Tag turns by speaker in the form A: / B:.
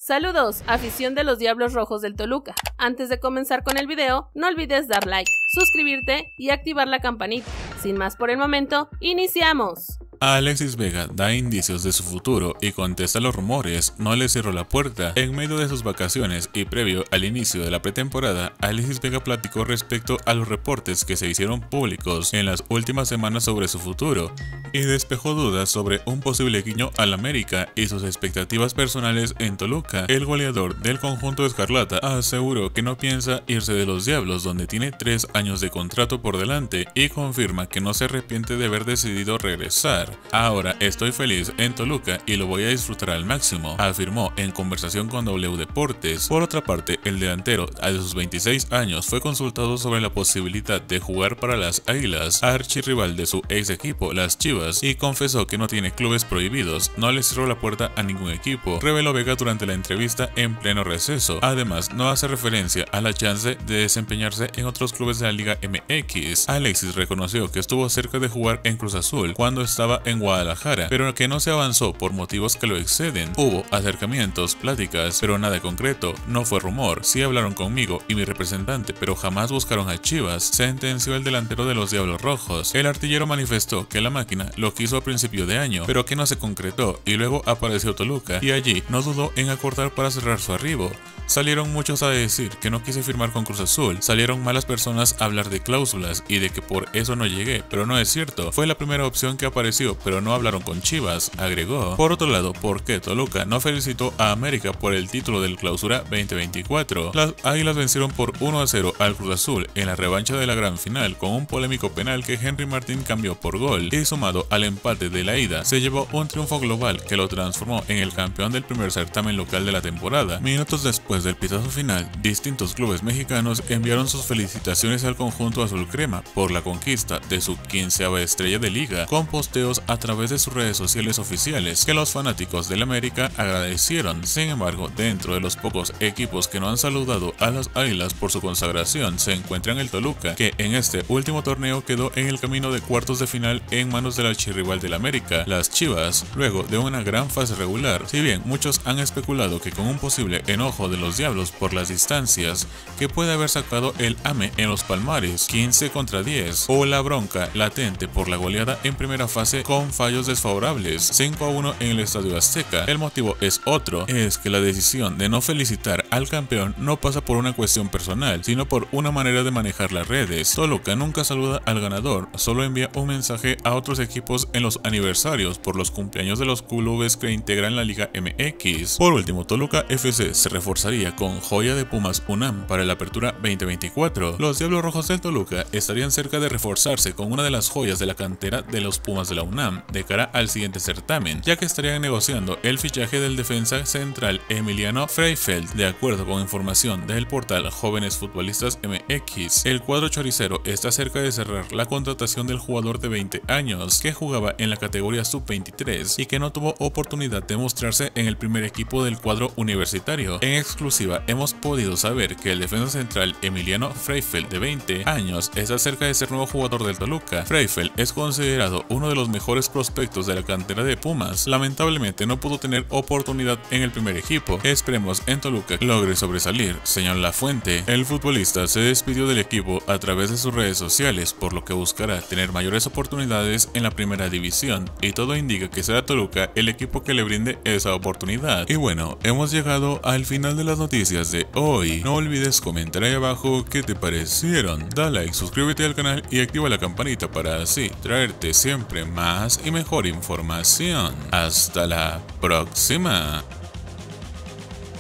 A: Saludos, afición de los Diablos Rojos del Toluca. Antes de comenzar con el video, no olvides dar like, suscribirte y activar la campanita. Sin más por el momento, ¡iniciamos!
B: Alexis Vega da indicios de su futuro y contesta los rumores, no le cerró la puerta. En medio de sus vacaciones y previo al inicio de la pretemporada, Alexis Vega platicó respecto a los reportes que se hicieron públicos en las últimas semanas sobre su futuro y despejó dudas sobre un posible guiño al América y sus expectativas personales en Toluca. El goleador del conjunto escarlata aseguró que no piensa irse de los Diablos, donde tiene 3 años de contrato por delante, y confirma que no se arrepiente de haber decidido regresar. Ahora estoy feliz en Toluca y lo voy a disfrutar al máximo, afirmó en conversación con W Deportes. Por otra parte, el delantero a sus 26 años fue consultado sobre la posibilidad de jugar para las Águilas, archirrival de su ex equipo, las Chivas, y confesó que no tiene clubes prohibidos, no le cerró la puerta a ningún equipo, reveló Vega durante la entrevista en pleno receso. Además, no hace referencia a la chance de desempeñarse en otros clubes de la Liga MX. Alexis reconoció que estuvo cerca de jugar en Cruz Azul cuando estaba en Guadalajara, pero que no se avanzó por motivos que lo exceden. Hubo acercamientos, pláticas, pero nada concreto, no fue rumor. Sí hablaron conmigo y mi representante, pero jamás buscaron a Chivas, sentenció el delantero de los Diablos Rojos. El artillero manifestó que la máquina lo quiso a principio de año, pero que no se concretó, y luego apareció Toluca, y allí no dudó en acordar para cerrar su arribo. Salieron muchos a decir que no quise firmar con Cruz Azul, salieron malas personas a hablar de cláusulas y de que por eso no llegué, pero no es cierto, fue la primera opción que apareció, pero no hablaron con Chivas, agregó. Por otro lado, ¿por qué Toluca no felicitó a América por el título del Clausura 2024? Las Águilas vencieron por 1-0 al Cruz Azul en la revancha de la gran final, con un polémico penal que Henry Martín cambió por gol, y sumado al empate de la ida, se llevó un triunfo global que lo transformó en el campeón del primer certamen local de la temporada. Minutos después del pitazo final, distintos clubes mexicanos enviaron sus felicitaciones al conjunto azul crema por la conquista de su 15ª estrella de liga, con posteos a través de sus redes sociales oficiales que los fanáticos del América agradecieron. Sin embargo, dentro de los pocos equipos que no han saludado a las Águilas por su consagración se encuentran el Toluca, que en este último torneo quedó en el camino de cuartos de final en manos del archirrival del América, las Chivas, luego de una gran fase regular. Si bien muchos han especulado que con un posible enojo de los Diablos por las distancias que puede haber sacado el AME en los palmares 15-10, o la bronca latente por la goleada en primera fase con fallos desfavorables 5-1 en el Estadio Azteca, el motivo es otro, es que la decisión de no felicitar al campeón no pasa por una cuestión personal, sino por una manera de manejar las redes. Toluca nunca saluda al ganador, solo envía un mensaje a otros equipos en los aniversarios por los cumpleaños de los clubes que integran la Liga MX. Por último, Toluca FC se reforzaría con joya de Pumas UNAM para la apertura 2024. Los Diablos Rojos del Toluca estarían cerca de reforzarse con una de las joyas de la cantera de los Pumas de la UNAM de cara al siguiente certamen, ya que estarían negociando el fichaje del defensa central Emiliano Freifeld. De acuerdo con información del portal Jóvenes Futbolistas MX, el cuadro choricero está cerca de cerrar la contratación del jugador de 20 años que jugaba en la categoría sub-23 y que no tuvo oportunidad de mostrarse en el primer equipo del cuadro universitario. En exclusiva hemos podido saber que el defensa central Emiliano Freifeld, de 20 años, está cerca de ser nuevo jugador del Toluca. Freifeld es considerado uno de los mejores prospectos de la cantera de Pumas. Lamentablemente no pudo tener oportunidad en el primer equipo. Esperemos en Toluca logre sobresalir, señaló la fuente. El futbolista se despidió del equipo a través de sus redes sociales, por lo que buscará tener mayores oportunidades en la primera división, y todo indica que será Toluca el equipo que le brinde esa oportunidad. Y bueno, hemos llegado al final de las noticias de hoy. No olvides comentar ahí abajo qué te parecieron, da like, suscríbete al canal y activa la campanita para así traerte siempre más y mejor información. Hasta la próxima.